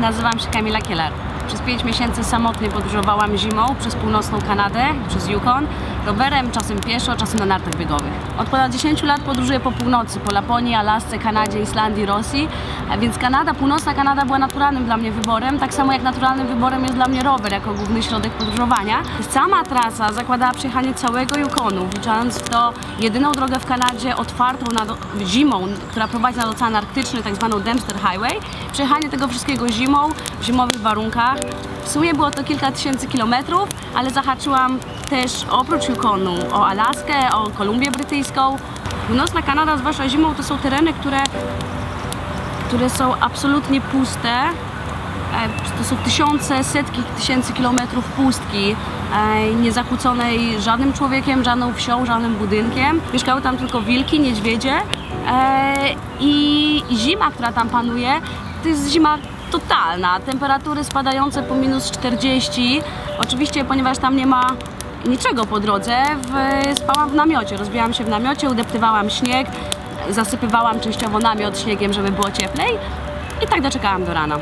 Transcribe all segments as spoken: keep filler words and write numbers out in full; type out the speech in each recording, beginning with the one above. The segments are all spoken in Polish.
Nazywam się Kamila Kielar. Przez pięć miesięcy samotnie podróżowałam zimą przez północną Kanadę, przez Yukon, rowerem, czasem pieszo, czasem na nartach biegowych. Od ponad dziesięciu lat podróżuję po północy, po Laponii, Alasce, Kanadzie, Islandii, Rosji, więc Kanada, północna Kanada była naturalnym dla mnie wyborem, tak samo jak naturalnym wyborem jest dla mnie rower jako główny środek podróżowania. Sama trasa zakładała przejechanie całego Yukonu, wliczając w to jedyną drogę w Kanadzie otwartą nad zimą, która prowadzi nad Ocean Arktyczny, tak zwaną Dempster Highway. Przejechanie tego wszystkiego zimą, w zimowych warunkach. W sumie było to kilka tysięcy kilometrów, ale zahaczyłam też oprócz Yukonu o Alaskę, o Kolumbię Brytyjską. Północna Kanada, zwłaszcza zimą, to są tereny, które, które są absolutnie puste. To są tysiące, setki tysięcy kilometrów pustki, niezakłóconej żadnym człowiekiem, żadną wsią, żadnym budynkiem. Mieszkały tam tylko wilki, niedźwiedzie i zima, która tam panuje, to jest zima totalna. Temperatury spadające po minus czterdzieści. Oczywiście, ponieważ tam nie ma niczego po drodze, w, spałam w namiocie. Rozbijałam się w namiocie, udeptywałam śnieg, zasypywałam częściowo namiot śniegiem, żeby było cieplej i tak doczekałam do rana.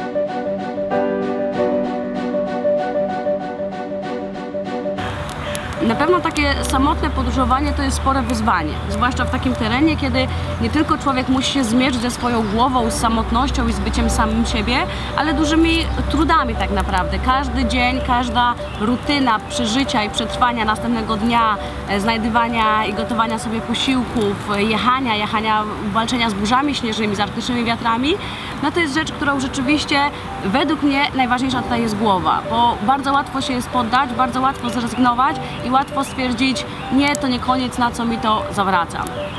Na pewno takie samotne podróżowanie to jest spore wyzwanie, zwłaszcza w takim terenie, kiedy nie tylko człowiek musi się zmierzyć ze swoją głową, z samotnością i z byciem samym siebie, ale dużymi trudami tak naprawdę. Każdy dzień, każda rutyna przeżycia i przetrwania następnego dnia, znajdywania i gotowania sobie posiłków, jechania, jechania, walczenia z burzami śnieżnymi, z arktycznymi wiatrami, no to jest rzecz, którą rzeczywiście według mnie najważniejsza tutaj jest głowa, bo bardzo łatwo się jest poddać, bardzo łatwo zrezygnować i łatwo stwierdzić, nie, to nie koniec, na co mi to zawraca.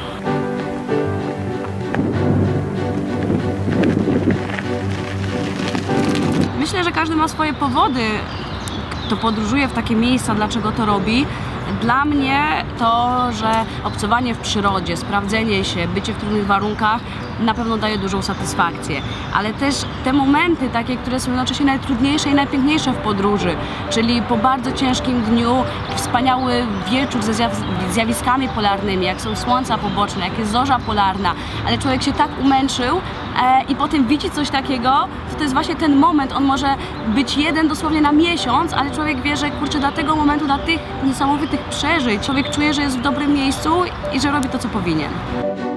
Myślę, że każdy ma swoje powody, kto podróżuje w takie miejsca, dlaczego to robi. Dla mnie to, że obcowanie w przyrodzie, sprawdzenie się, bycie w trudnych warunkach na pewno daje dużą satysfakcję, ale też te momenty takie, które są jednocześnie najtrudniejsze i najpiękniejsze w podróży, czyli po bardzo ciężkim dniu wspaniały wieczór ze zjawiskami polarnymi, jak są słońca poboczne, jak jest zorza polarna, ale człowiek się tak umęczył e, i potem widzi coś takiego, to to jest właśnie ten moment, on może być jeden dosłownie na miesiąc, ale człowiek wie, że kurczę, dla tego momentu, dla tych niesamowitych przeżyć, człowiek czuje, że jest w dobrym miejscu i że robi to, co powinien.